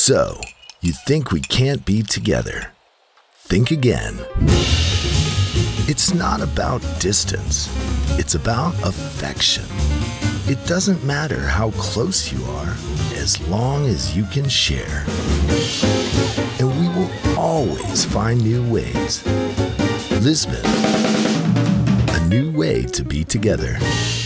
So, you think we can't be together? Think again. It's not about distance. It's about affection. It doesn't matter how close you are, as long as you can share. And we will always find new ways. Lisbon, a new way to be together.